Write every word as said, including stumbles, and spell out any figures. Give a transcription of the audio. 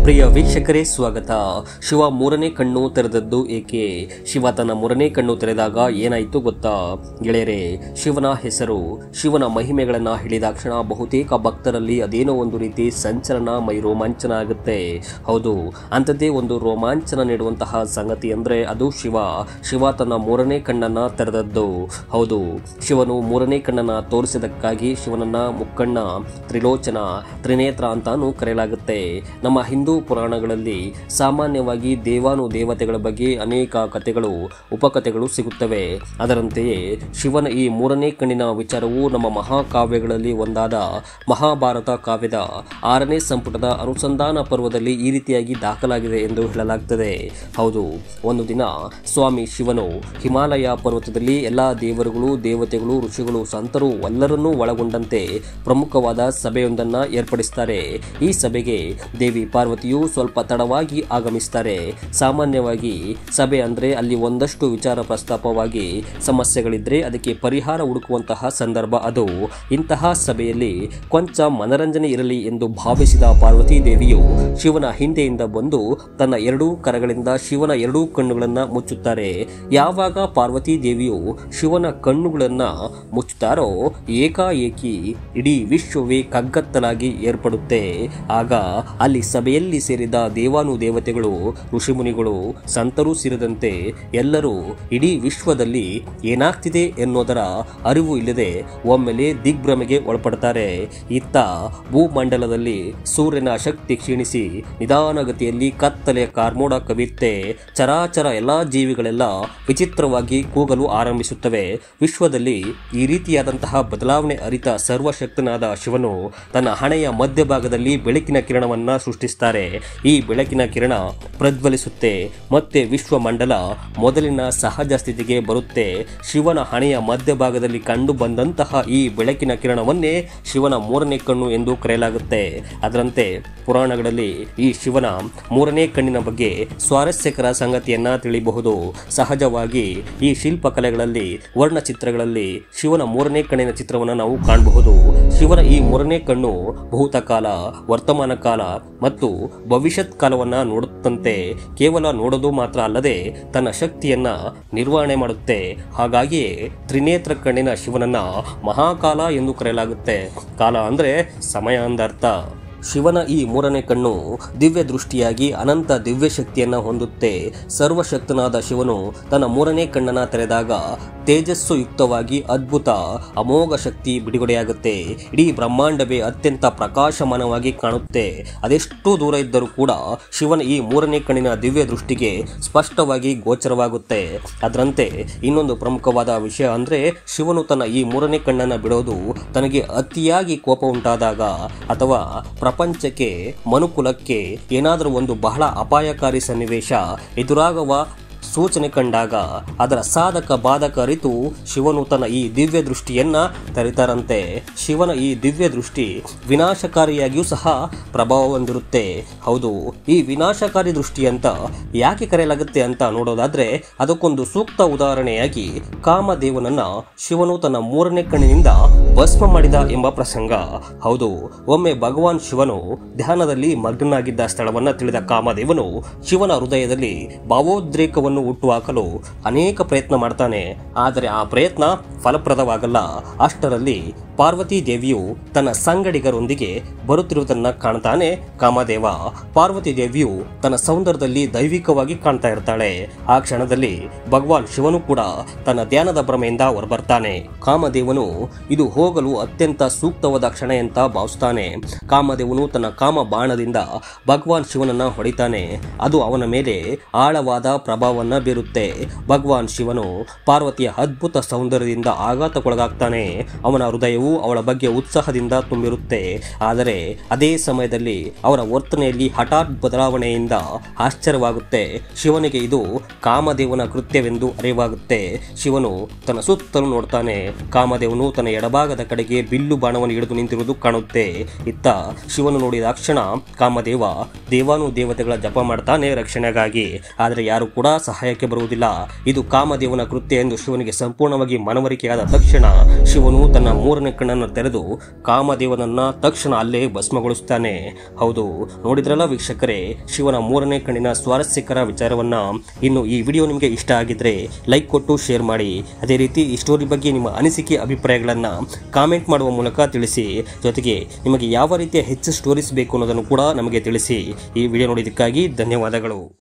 ಪ್ರಿಯ ವೀಕ್ಷಕರೇ ಸ್ವಾಗತ. ಶಿವ ಮೂರನೇ ಕಣ್ಣು ತೆರೆದದ್ದು ಏಕೆ? ಶಿವ ತನ್ನ ಮೂರನೇ ಕಣ್ಣು ತೆರೆದಾಗ ಏನಾಯಿತು ಗೊತ್ತಾ ಗೆಳೆಯರೇ? ಶಿವನ ಹೆಸರು, ಶಿವನ ಮಹಿಮೆಗಳನ್ನ ಹೇಳಿದಾಕ್ಷಣ ಬಹುತೇಕ ಭಕ್ತರಲ್ಲಿ ಅದೇನೋ ಒಂದು ರೀತಿ ಸಂಚಲನ, ಮೈ ರೋಮಾಂಚನ ಆಗುತ್ತೆ. ಹೌದು, ಅಂಥದ್ದೇ ಒಂದು ರೋಮಾಂಚನ ನೀಡುವಂತಹ ಸಂಗತಿ ಅಂದರೆ ಅದು ಶಿವ. ಶಿವ ತನ್ನ ಮೂರನೇ ಕಣ್ಣನ್ನ ತೆರೆದದ್ದು. ಹೌದು, ಶಿವನು ಮೂರನೇ ಕಣ್ಣನ್ನ ತೋರಿಸಿದಕ್ಕಾಗಿ ಶಿವನನ್ನ ಮುಕ್ಕಣ್ಣ, ತ್ರಿಲೋಚನ, ತ್ರಿನೇತ್ರ ಅಂತಾನು ಕರೆಯಲಾಗುತ್ತೆ. ನಮ್ಮ ಹಿಂದೂ ಪುರಾಣಗಳಲ್ಲಿ ಸಾಮಾನ್ಯವಾಗಿ ದೇವಾನು ದೇವತೆಗಳ ಬಗ್ಗೆ ಅನೇಕ ಕಥೆಗಳು, ಉಪಕಥೆಗಳು ಸಿಗುತ್ತವೆ. ಅದರಂತೆಯೇ ಶಿವನ ಈ ಮೂರನೇ ಕಣ್ಣಿನ ವಿಚಾರವು ನಮ್ಮ ಮಹಾಕಾವ್ಯಗಳಲ್ಲಿ ಒಂದಾದ ಮಹಾಭಾರತ ಕಾವ್ಯದ ಆರನೇ ಸಂಪುಟದ ಅನುಸಂಧಾನ ಪರ್ವದಲ್ಲಿ ಈ ರೀತಿಯಾಗಿ ದಾಖಲಾಗಿದೆ ಎಂದು ಹೇಳಲಾಗುತ್ತದೆ. ಹೌದು, ಒಂದು ದಿನ ಸ್ವಾಮಿ ಶಿವನು ಹಿಮಾಲಯ ಪರ್ವತದಲ್ಲಿ ಎಲ್ಲ ದೇವರುಗಳು, ದೇವತೆಗಳು, ಋಷಿಗಳು, ಸಂತರು ಎಲ್ಲರನ್ನೂ ಒಳಗೊಂಡಂತೆ ಪ್ರಮುಖವಾದ ಸಭೆಯೊಂದನ್ನು ಏರ್ಪಡಿಸುತ್ತಾರೆ. ಈ ಸಭೆಗೆ ದೇವಿ ಪಾರ್ವತಿಯು ಸ್ವಲ್ಪ ತಡವಾಗಿ ಆಗಮಿಸುತ್ತಾರೆ. ಸಾಮಾನ್ಯವಾಗಿ ಸಭೆ ಅಂದರೆ ಅಲ್ಲಿ ಒಂದಷ್ಟು ವಿಚಾರ ಪ್ರಸ್ತಾಪವಾಗಿ ಸಮಸ್ಯೆಗಳಿದ್ರೆ ಅದಕ್ಕೆ ಪರಿಹಾರ ಹುಡುಕುವಂತಹ ಸಂದರ್ಭ ಅದು. ಇಂತಹ ಸಭೆಯಲ್ಲಿ ಕೊಂಚ ಮನರಂಜನೆ ಇರಲಿ ಎಂದು ಭಾವಿಸಿದ ಪಾರ್ವತಿ ದೇವಿಯು ಶಿವನ ಹಿಂದೆಯಿಂದ ಬಂದು ತನ್ನ ಎರಡೂ ಕರಗಳಿಂದ ಶಿವನ ಎರಡೂ ಕಣ್ಣುಗಳನ್ನು ಮುಚ್ಚುತ್ತಾರೆ. ಯಾವಾಗ ಪಾರ್ವತಿ ದೇವಿಯು ಶಿವನ ಕಣ್ಣುಗಳನ್ನ ಮುಚ್ಚುತ್ತಾರೋ ಏಕಾಏಕಿ ಇಡೀ ವಿಶ್ವವೇ ಕಗ್ಗತ್ತಲಾಗಿ ಏರ್ಪಡುತ್ತೆ. ಆಗ ಅಲ್ಲಿ ಸಭೆಯಲ್ಲಿ ಸೇರಿದ ದೇವಾನು ದೇವತೆಗಳು, ಋಷಿಮುನಿಗಳು, ಸಂತರು ಸೇರಿದಂತೆ ಎಲ್ಲರೂ ಇಡೀ ವಿಶ್ವದಲ್ಲಿ ಏನಾಗ್ತಿದೆ ಎನ್ನುವುದರ ಅರಿವು ಇಲ್ಲದೆ ಒಮ್ಮೆಲೆ ದಿಗ್ಭ್ರಮೆಗೆ ಒಳಪಡ್ತಾರೆ. ಇತ್ತ ಭೂಮಂಡಲದಲ್ಲಿ ಸೂರ್ಯನ ಶಕ್ತಿ ಕ್ಷೀಣಿಸಿ ನಿಧಾನಗತಿಯಲ್ಲಿ ಕತ್ತಲೆಯ ಕಾರ್ಮೋಡ ಕವಿಯುತ್ತೆ. ಚರಾಚರ ಎಲ್ಲಾ ಜೀವಿಗಳೆಲ್ಲ ವಿಚಿತ್ರವಾಗಿ ಕೂಗಲು ಆರಂಭಿಸುತ್ತವೆ. ವಿಶ್ವದಲ್ಲಿ ಈ ರೀತಿಯಾದಂತಹ ಬದಲಾವಣೆ ಅರಿತ ಸರ್ವಶಕ್ತನಾದ ಶಿವನು ತನ್ನ ಹಣೆಯ ಮಧ್ಯಭಾಗದಲ್ಲಿ ಬೆಳಕಿನ ಕಿರಣವನ್ನ ಸೃಷ್ಟಿಸುತ್ತಾರೆ. ಈ ಬೆಳಕಿನ ಕಿರಣ ಪ್ರಜ್ವಲಿಸುತ್ತೆ ಮತ್ತೆ ವಿಶ್ವಮಂಡಲ ಮೊದಲಿನ ಸಹಜ ಸ್ಥಿತಿಗೆ ಬರುತ್ತೆ. ಶಿವನ ಹಣೆಯ ಮಧ್ಯಭಾಗದಲ್ಲಿ ಕಂಡು ಬಂದಂತಹ ಈ ಬೆಳಕಿನ ಕಿರಣವನ್ನೇ ಶಿವನ ಮೂರನೇ ಕಣ್ಣು ಎಂದು ಕರೆಯಲಾಗುತ್ತೆ. ಅದರಂತೆ ಪುರಾಣಗಳಲ್ಲಿ ಈ ಶಿವನ ಮೂರನೇ ಕಣ್ಣಿನ ಬಗ್ಗೆ ಸ್ವಾರಸ್ಯಕರ ಸಂಗತಿಯನ್ನ ತಿಳಿಯಬಹುದು. ಸಹಜವಾಗಿ ಈ ಶಿಲ್ಪಕಲೆಗಳಲ್ಲಿ, ವರ್ಣಚಿತ್ರಗಳಲ್ಲಿ ಶಿವನ ಮೂರನೇ ಕಣ್ಣಿನ ಚಿತ್ರವನ್ನು ನಾವು ಕಾಣಬಹುದು. ಶಿವನ ಈ ಮೂರನೇ ಕಣ್ಣು ಭೂತಕಾಲ, ವರ್ತಮಾನ ಕಾಲ ಮತ್ತು ಭವಿಷ್ಯತ್ ಕಾಲವನ್ನ ನೋಡುತ್ತಂತೆ. ಕೇವಲ ನೋಡೋದು ಮಾತ್ರ ಅಲ್ಲದೆ ತನ್ನ ಶಕ್ತಿಯನ್ನ ನಿರ್ವಹಣೆ ಮಾಡುತ್ತೆ. ಹಾಗಾಗಿಯೇ ತ್ರಿನೇತ್ರ ಕಣ್ಣಿನ ಶಿವನನ್ನ ಮಹಾಕಾಲ ಎಂದು ಕರೆಯಲಾಗುತ್ತೆ. ಕಾಲ ಅಂದ್ರೆ ಸಮಯ ಅಂದರ್ಥ. ಶಿವನ ಈ ಮೂರನೇ ಕಣ್ಣು ದಿವ್ಯ ದೃಷ್ಟಿಯಾಗಿ ಅನಂತ ದಿವ್ಯ ಶಕ್ತಿಯನ್ನ ಹೊಂದುತ್ತೆ. ಸರ್ವಶಕ್ತನಾದ ಶಿವನು ತನ್ನ ಮೂರನೇ ಕಣ್ಣನ್ನ ತೆರೆದಾಗ ತೇಜಸ್ಸು ಯುಕ್ತವಾಗಿ ಅದ್ಭುತ ಅಮೋಘ ಶಕ್ತಿ ಬಿಡುಗಡೆಯಾಗುತ್ತೆ. ಇಡೀ ಬ್ರಹ್ಮಾಂಡವೇ ಅತ್ಯಂತ ಪ್ರಕಾಶಮಾನವಾಗಿ ಕಾಣುತ್ತೆ. ಅದೆಷ್ಟು ದೂರ ಇದ್ದರೂ ಕೂಡ ಶಿವನ ಈ ಮೂರನೇ ಕಣ್ಣಿನ ದಿವ್ಯ ದೃಷ್ಟಿಗೆ ಸ್ಪಷ್ಟವಾಗಿ ಗೋಚರವಾಗುತ್ತೆ. ಅದರಂತೆ ಇನ್ನೊಂದು ಪ್ರಮುಖವಾದ ವಿಷಯ ಅಂದ್ರೆ ಶಿವನು ತನ್ನ ಈ ಮೂರನೇ ಕಣ್ಣನ್ನ ಬಿಡೋದು ತನಗೆ ಅತಿಯಾಗಿ ಕೋಪ ಉಂಟಾದಾಗ ಅಥವಾ ಪ್ರಪಂಚಕ್ಕೆ, ಮನುಕುಲಕ್ಕೆ ಏನಾದರೂ ಒಂದು ಬಹಳ ಅಪಾಯಕಾರಿ ಸನ್ನಿವೇಶ ಎದುರಾಗುವ ಸೂಚನೆ ಕಂಡಾಗ ಅದರ ಸಾಧಕ ಬಾಧಕ ಅರಿತು ಶಿವನು ತನ್ನ ಈ ದಿವ್ಯ ದೃಷ್ಟಿಯನ್ನ ತೆರೆತಾರಂತೆ. ಶಿವನ ಈ ದಿವ್ಯ ದೃಷ್ಟಿ ವಿನಾಶಕಾರಿಯಾಗಿಯೂ ಸಹ ಪ್ರಭಾವ ಹೊಂದಿರುತ್ತೆ. ಹೌದು, ಈ ವಿನಾಶಕಾರಿ ದೃಷ್ಟಿ ಅಂತ ಯಾಕೆ ಕರೆಯಲಾಗುತ್ತೆ ಅಂತ ನೋಡೋದಾದ್ರೆ ಅದಕ್ಕೊಂದು ಸೂಕ್ತ ಉದಾಹರಣೆಯಾಗಿ ಕಾಮದೇವನನ್ನ ಶಿವನು ತನ್ನ ಮೂರನೇ ಕಣ್ಣಿನಿಂದ ಭಸ್ಮ ಮಾಡಿದ ಎಂಬ ಪ್ರಸಂಗ. ಹೌದು, ಒಮ್ಮೆ ಭಗವಾನ್ ಶಿವನು ಧ್ಯಾನದಲ್ಲಿ ಮಗ್ನಾಗಿದ್ದ ಸ್ಥಳವನ್ನ ತಿಳಿದ ಕಾಮದೇವನು ಶಿವನ ಹೃದಯದಲ್ಲಿ ಭಾವೋದ್ರೇಕವನ್ನು ಹುಟ್ಟುಹಾಕಲು ಅನೇಕ ಪ್ರಯತ್ನ ಮಾಡ್ತಾನೆ. ಆದರೆ ಆ ಪ್ರಯತ್ನ ಫಲಪ್ರದವಾಗಲ್ಲ. ಅಷ್ಟರಲ್ಲಿ ಪಾರ್ವತಿ ದೇವಿಯು ತನ್ನ ಸಂಗಡಿಗರೊಂದಿಗೆ ಬರುತ್ತಿರುವುದನ್ನ ಕಾಣ್ತಾನೆ ಕಾಮದೇವ. ಪಾರ್ವತಿ ದೇವಿಯು ತನ್ನ ಸೌಂದರ್ಯದಲ್ಲಿ ದೈವಿಕವಾಗಿ ಕಾಣ್ತಾ ಇರ್ತಾಳೆ. ಆ ಕ್ಷಣದಲ್ಲಿ ಭಗವಾನ್ ಶಿವನು ಕೂಡ ತನ್ನ ಧ್ಯಾನದ ಭ್ರಮೆಯಿಂದ ಹೊರಬರ್ತಾನೆ. ಕಾಮದೇವನು ಇದು ಹೋಗಲು ಅತ್ಯಂತ ಸೂಕ್ತವಾದ ಕ್ಷಣ ಅಂತ ಭಾವಿಸ್ತಾನೆ. ಕಾಮದೇವನು ತನ್ನ ಕಾಮ ಬಾಣದಿಂದ ಭಗವಾನ್ ಶಿವನನ್ನ ಹೊಡಿತಾನೆ. ಅದು ಅವನ ಮೇಲೆ ಆಳವಾದ ಪ್ರಭಾವವನ್ನ ಬೀರುತ್ತೆ. ಭಗವಾನ್ ಶಿವನು ಪಾರ್ವತಿಯ ಅದ್ಭುತ ಸೌಂದರ್ಯದಿಂದ ಆಘಾತಕ್ಕೊಳಗಾಗ್ತಾನೆ. ಅವನ ಹೃದಯವು ಅವಳ ಬಗ್ಗೆ ಉತ್ಸಾಹದಿಂದ ತುಂಬಿರುತ್ತೆ. ಆದರೆ ಅದೇ ಸಮಯದಲ್ಲಿ ಅವರ ವರ್ತನೆಯಲ್ಲಿ ಹಠಾತ್ ಬದಲಾವಣೆಯಿಂದ ಆಶ್ಚರ್ಯವಾಗುತ್ತೆ. ಶಿವನಿಗೆ ಇದು ಕಾಮದೇವನ ಕೃತ್ಯವೆಂದು ಅರಿವಾಗುತ್ತೆ. ಶಿವನು ತನ್ನ ಸುತ್ತಲೂ ನೋಡ್ತಾನೆ. ಕಾಮದೇವನು ತನ್ನ ಎಡಭಾಗದ ಕಡೆಗೆ ಬಿಲ್ಲು ಬಾಣವನ್ನು ಹಿಡಿದು ನಿಂತಿರುವುದು ಕಾಣುತ್ತೆ. ಇತ್ತ ಶಿವನು ನೋಡಿದ ಕ್ಷಣ ಕಾಮದೇವ ದೇವಾನು ದೇವತೆಗಳ ಜಪ ಮಾಡ್ತಾನೆ ರಕ್ಷಣೆಗಾಗಿ. ಆದರೆ ಯಾರು ಕೂಡ ಸಹಾಯಕ್ಕೆ ಬರುವುದಿಲ್ಲ, ಇದು ಕಾಮದೇವನ ಕೃತ್ಯ ಎಂದು ಶಿವನಿಗೆ ಸಂಪೂರ್ಣವಾಗಿ ಮನವರಿಕೆಯಾದ ತಕ್ಷಣ ಶಿವನು ತನ್ನ ಮೂರನೇ ಕಣ್ಣನ್ನು ತೆರೆದು ಕಾಮದೇವನನ್ನ ತಕ್ಷಣ ಅಲ್ಲೇ ಭಸ್ಮಗೊಳಿಸುತ್ತಾನೆ. ಹೌದು, ನೋಡಿದ್ರಲ್ಲ ವೀಕ್ಷಕರೇ, ಶಿವನ ಮೂರನೇ ಕಣ್ಣಿನ ಸ್ವಾರಸ್ಯಕರ ವಿಚಾರವನ್ನ. ಇನ್ನು ಈ ವಿಡಿಯೋ ನಿಮಗೆ ಇಷ್ಟ ಆಗಿದ್ರೆ ಲೈಕ್ ಕೊಟ್ಟು ಶೇರ್ ಮಾಡಿ. ಅದೇ ರೀತಿ ಈ ಸ್ಟೋರಿ ಬಗ್ಗೆ ನಿಮ್ಮ ಅನಿಸಿಕೆ ಅಭಿಪ್ರಾಯಗಳನ್ನ ಕಾಮೆಂಟ್ ಮಾಡುವ ಮೂಲಕ ತಿಳಿಸಿ. ಜೊತೆಗೆ ನಿಮಗೆ ಯಾವ ರೀತಿಯ ಹೆಚ್ಚು ಸ್ಟೋರೀಸ್ ಬೇಕು ಅನ್ನೋದನ್ನು ಕೂಡ ನಮಗೆ ತಿಳಿಸಿ. ಈ ವಿಡಿಯೋ ನೋಡಿದ್ದಕ್ಕಾಗಿ ಧನ್ಯವಾದಗಳು.